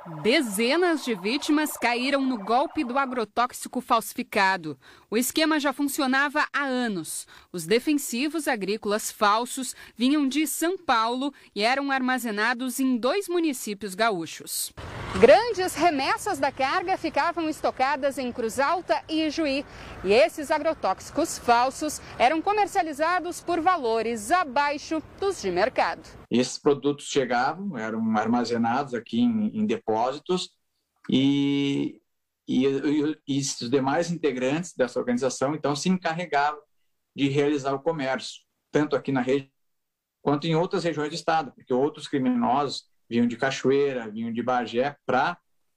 Dezenas de vítimas caíram no golpe do agrotóxico falsificado. O esquema já funcionava há anos. Os defensivos agrícolas falsos vinham de São Paulo e eram armazenados em 2 municípios gaúchos. Grandes remessas da carga ficavam estocadas em Cruz Alta e Ijuí. E esses agrotóxicos falsos eram comercializados por valores abaixo dos de mercado. Esses produtos chegavam, eram armazenados aqui em depósitos e os demais integrantes dessa organização, então, se encarregavam de realizar o comércio, tanto aqui na região quanto em outras regiões do estado, porque outros criminosos vinham de Cachoeira, vinham de Bagé para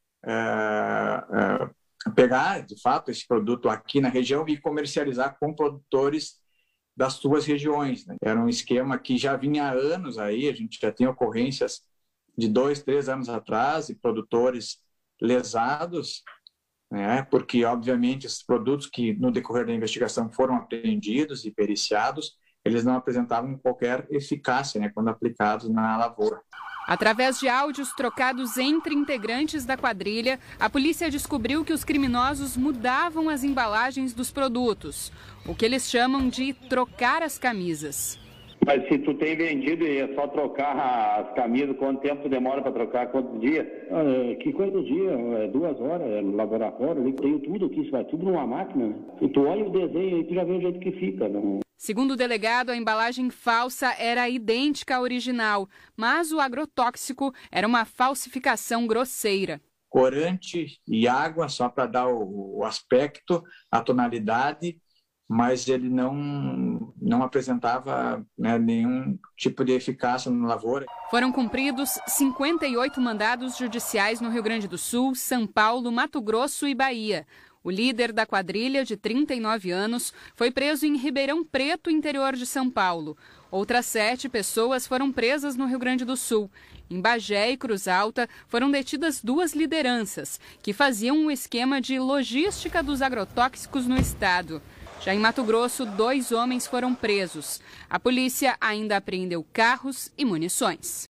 pegar, de fato, esse produto aqui na região e comercializar com produtores das suas regiões, né? Era um esquema que já vinha há anos aí, a gente já tem ocorrências de 2, 3 anos atrás e produtores lesados, né? Porque, obviamente, esses produtos que no decorrer da investigação foram apreendidos e periciados, eles não apresentavam qualquer eficácia, né, quando aplicados na lavoura. Através de áudios trocados entre integrantes da quadrilha, a polícia descobriu que os criminosos mudavam as embalagens dos produtos, o que eles chamam de trocar as camisas. Mas se tu tem vendido e é só trocar as camisas, quanto tempo demora para trocar? Quantos dias? Que coisa do dia? 2 horas, no laboratório, eu tenho tudo aqui, isso vai tudo numa máquina. Né? E tu olha o desenho e tu já vê o jeito que fica. Não... Segundo o delegado, a embalagem falsa era idêntica à original, mas o agrotóxico era uma falsificação grosseira. Corante e água só para dar o aspecto, a tonalidade, mas ele não apresentava, né, nenhum tipo de eficácia na lavoura. Foram cumpridos 58 mandados judiciais no Rio Grande do Sul, São Paulo, Mato Grosso e Bahia. O líder da quadrilha, de 39 anos, foi preso em Ribeirão Preto, interior de São Paulo. Outras 7 pessoas foram presas no Rio Grande do Sul. Em Bagé e Cruz Alta foram detidas 2 lideranças, que faziam um esquema de logística dos agrotóxicos no estado. Já em Mato Grosso, 2 homens foram presos. A polícia ainda apreendeu carros e munições.